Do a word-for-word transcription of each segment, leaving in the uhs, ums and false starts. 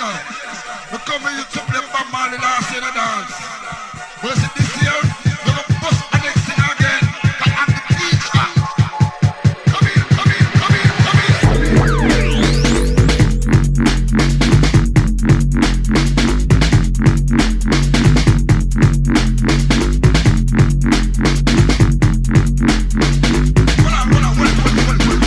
now. We come here to play Bob Marley last year in a dance. But see this year, we're going to bust the next thing again. Cause I'm the teacher. Come here, come here, come here, come here. Hold on, hold on, wait, wait, wait, wait.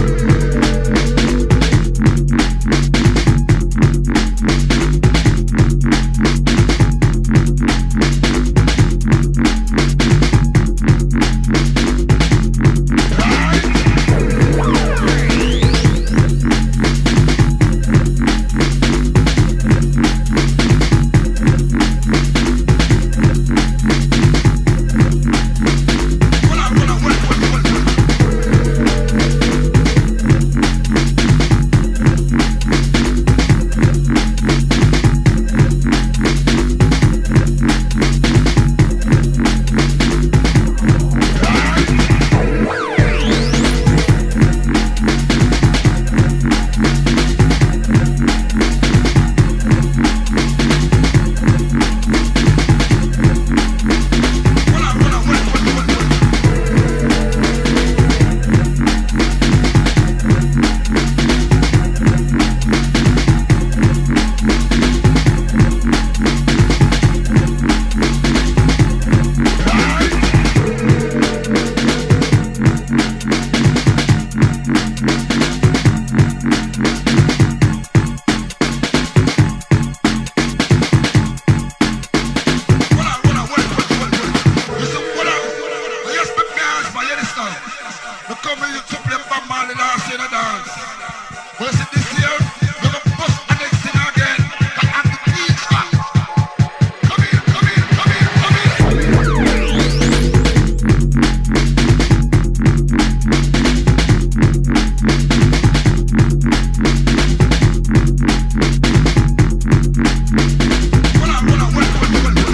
We come here to play Bob Marley last year in a dance. But see this year, we're going to bust the next thing again. Cause I'm the teacher. Come here, come here, come here, come here. Hold on, hold on, wait, wait, wait, wait.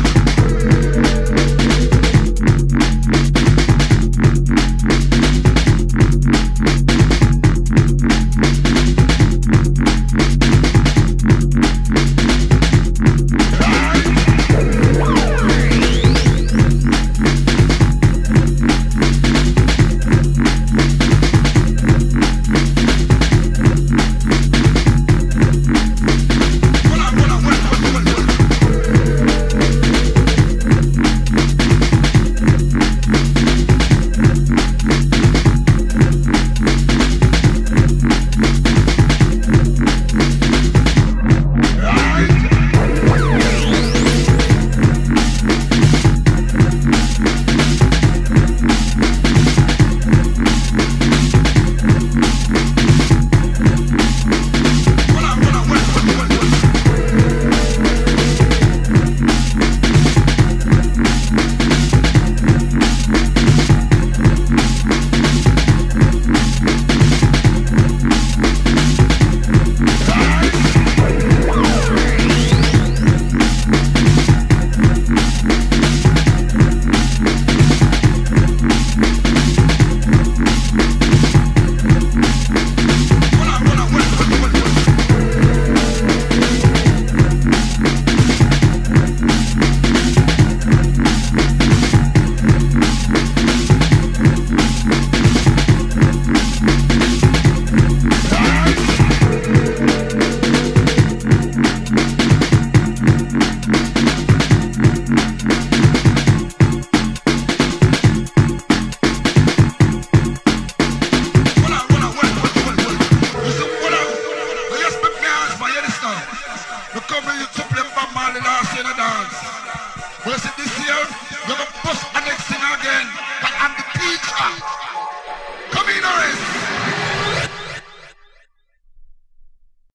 We come here to play Bob Marley last year in a dance.